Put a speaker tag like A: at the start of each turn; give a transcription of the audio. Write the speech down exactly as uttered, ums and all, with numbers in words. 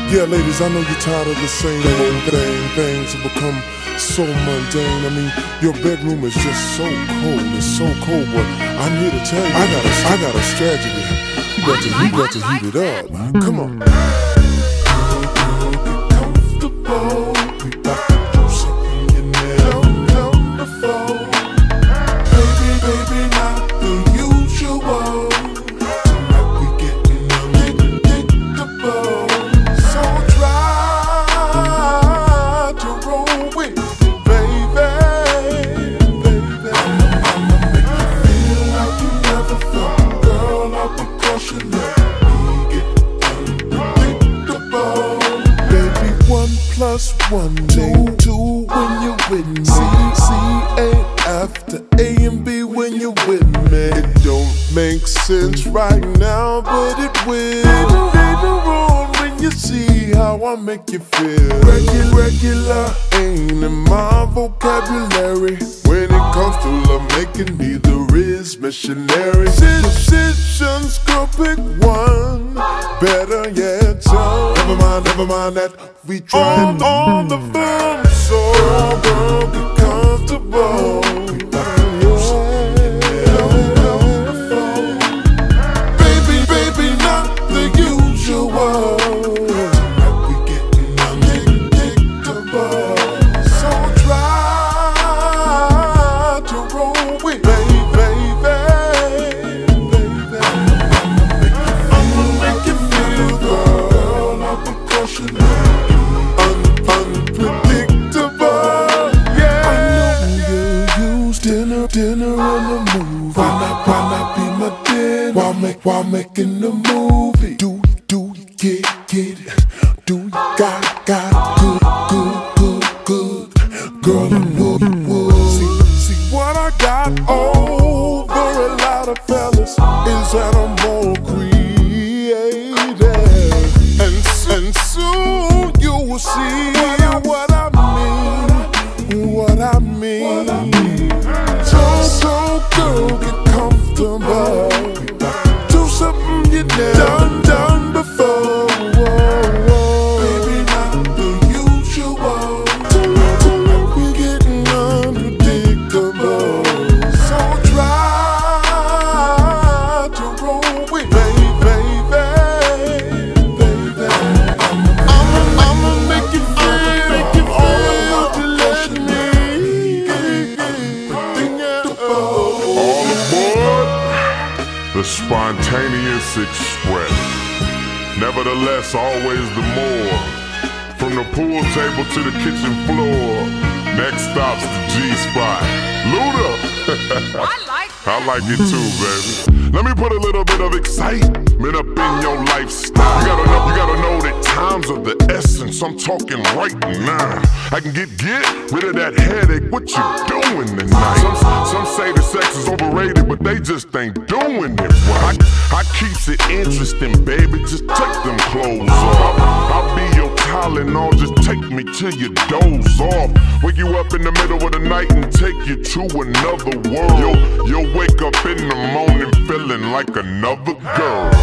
A: Yeah, ladies, I know you're tired of the same old thing. Things have become so mundane. I mean, your bedroom is just so cold. It's so cold, but I'm here to tell you, I got a, I got a strategy. You got to, you got to heat it up. Come on. Get comfortable. We got to do something you never done before. Baby, baby, not the usual. Tonight we getting unpredictable. So try to roll with me, baby, baby. I'ma, I'ma make you feel like you never felt. Girl, I'll be crushing it. We get unpredictable. Baby, one plus one ain't two when you're with me. C, C ain't after A and B when you're with me. It don't make sense right now, but it will. Later on when you see how I make you feel. Regular, regular ain't in my vocabulary. When it comes to love making, neither is missionary. Decisions, girl, pick one. Better yet, so never mind, never mind that we try on, on the phone. So girl, girl, get comfortable. Baby, baby, not the usual. Tonight we getting unpredictable. So try to roll with me, baby, baby. I'ma make you feel, girl. I'll be crushing it. Un unpredictable, yeah. I know you use dinner, dinner and a movie. Why not, why not be my dinner? Why make, why making the movie? Do, do you get, get it? Do you got, got good, good, good, good? Girl, I know you would. See, see what I got over a lot of fellas is that I'm more creative, and and soon you will see what I mean, what I mean. So, so girl, get comfortable. Do something you never done, done before. Baby, not the usual. Tonight we getting unpredictable. So try to roll with me, baby, baby. I'ma, I'ma make you feel, make you feel to let me.
B: All aboard the Spontaneous Express. Nevertheless, always the more. From the pool table to the kitchen floor. Next stop's the G-Spot. Luda!
C: I like
B: I like it too, baby. Let me put a little bit of excitement up in your lifestyle. You gotta know, you gotta know that times of the essence. I'm talking right now. I can get get rid of that headache. What you doing tonight? Some, some say the sex is overrated, but they just ain't doing it right. I, I keeps it interesting, baby. Just take them clothes off. I'll be your Tylenol. Just take me till you doze off. Wake you up in the middle of the night and take you to another world. You'll, you'll wake up in the morning feeling like another girl.